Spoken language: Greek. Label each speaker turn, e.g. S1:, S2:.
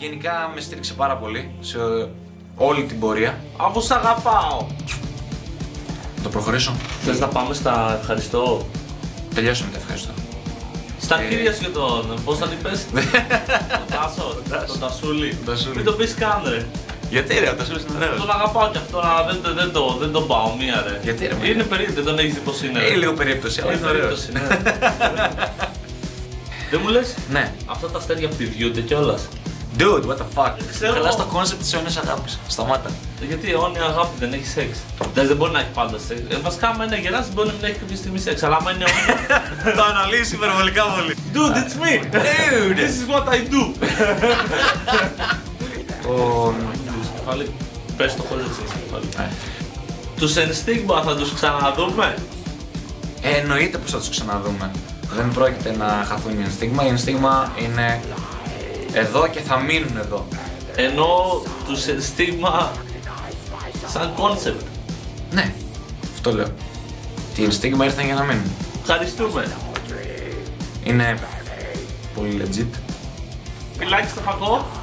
S1: γενικά με στήριξε πάρα πολύ σε όλη την πορεία.
S2: Αφού σ' αγαπάω.
S1: Να το προχωρήσω.
S2: Θες να πάμε στα ευχαριστώ?
S1: Τελειώσαμε τα ευχαριστώ.
S2: Στα αρχίδια σου για τον, πώς τον είπες? Τον Τασούλη. Μην τον πεις καν ρε.
S1: Γιατί ρε, ο Τασούλης είναι ωραίος.
S2: Τον αγαπάω κι αυτό, αλλά δεν τον πάω μία ρε.
S1: Γιατί ρε?
S2: Είναι περίπτωση, δεν τον έχεις δει πως είναι.
S1: Λίγο περίπτωση, αλλά είναι ωραίος.
S2: Δεν μου λες?
S1: Ναι.
S2: Αυτά τα αστέρια πηδιούνται κιόλας.
S1: Dude, what the fuck.
S2: Χαλάς
S1: το concept της αιώνιας αγάπης. Σταμάτα.
S2: Γιατί αιώνια αγάπη δεν έχει σεξ. Δεν μπορεί να έχει πάντα σεξ. Βασικά, άμα είναι γεράς, μπορεί να μην έχει κάποια στιγμή σεξ. Αλλά άμα είναι αιώνια.
S1: Το αναλύσει υπερβολικά πολύ.
S2: Dude, it's me!
S1: Dude!
S2: This is what I do! Πάλι, πες το χωρίς εσύ. Τους En-Stigma θα τους ξαναδούμε?
S1: Εννοείται πως θα τους ξαναδούμε. Δεν πρόκειται να χαθούν οι En-Stigma. Οι En-Stigma είναι εδώ και θα μείνουν εδώ.
S2: Ενώ τους En-Stigma σαν concept.
S1: Ναι, αυτό λέω. Οι En-Stigma ήρθαν για να μείνουν.
S2: Ευχαριστούμε.
S1: Είναι πολύ legit.
S2: Φιλάκι στο φακό.